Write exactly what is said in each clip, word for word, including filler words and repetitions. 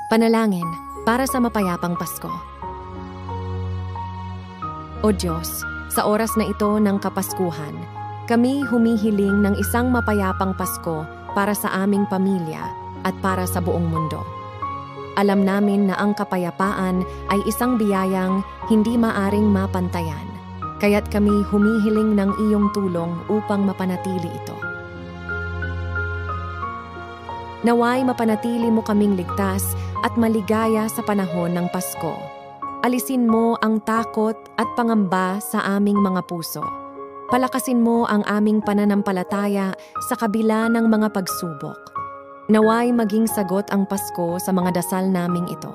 Panalangin para sa mapayapang Pasko. O Diyos, sa oras na ito ng Kapaskuhan, kami humihiling ng isang mapayapang Pasko para sa aming pamilya at para sa buong mundo. Alam namin na ang kapayapaan ay isang biyayang hindi maaring mapantayan, kaya't kami humihiling ng iyong tulong upang mapanatili ito. Naway mapanatili mo kaming ligtas at maligaya sa panahon ng Pasko. Alisin mo ang takot at pangamba sa aming mga puso. Palakasin mo ang aming pananampalataya sa kabila ng mga pagsubok. Naway maging sagot ang Pasko sa mga dasal naming ito.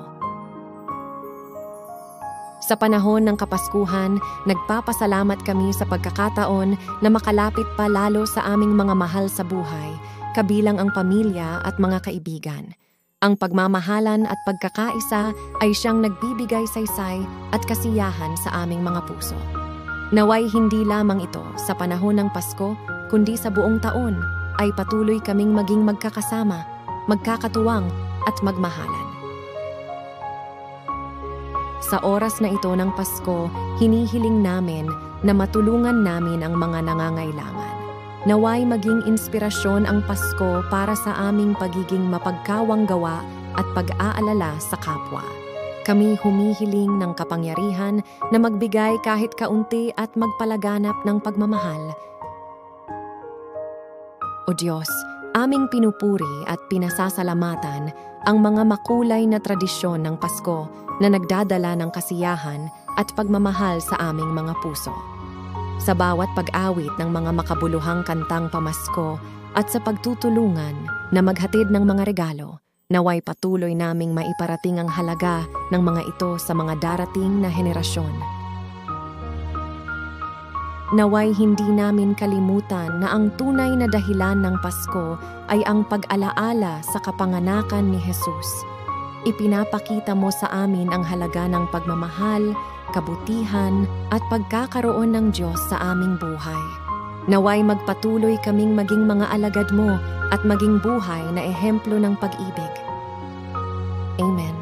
Sa panahon ng Kapaskuhan, nagpapasalamat kami sa pagkakataon na makalapit pa lalo sa aming mga mahal sa buhay, kabilang ang pamilya at mga kaibigan. Ang pagmamahalan at pagkakaisa ay siyang nagbibigay saysay at kasiyahan sa aming mga puso. Naway hindi lamang ito sa panahon ng Pasko, kundi sa buong taon ay patuloy kaming maging magkakasama, magkakatuwang at magmahalan. Sa oras na ito ng Pasko, hinihiling namin na matulungan namin ang mga nangangailangan. Naway maging inspirasyon ang Pasko para sa aming pagiging mapagkawang gawa at pag-aalala sa kapwa. Kami humihiling ng kapangyarihan na magbigay kahit kaunti at magpalaganap ng pagmamahal. O Diyos, aming pinupuri at pinasasalamatan ang mga makulay na tradisyon ng Pasko na nagdadala ng kasiyahan at pagmamahal sa aming mga puso. Sa bawat pag-awit ng mga makabuluhang kantang pamasko at sa pagtutulungan na maghatid ng mga regalo, naway patuloy naming maiparating ang halaga ng mga ito sa mga darating na henerasyon. Naway hindi namin kalimutan na ang tunay na dahilan ng Pasko ay ang pag-alaala sa kapanganakan ni Jesus. Ipinapakita mo sa amin ang halaga ng pagmamahal, kabutihan at pagkakaroon ng Diyos sa aming buhay. Naway magpatuloy kaming maging mga alagad mo at maging buhay na ehemplo ng pag-ibig. Amen.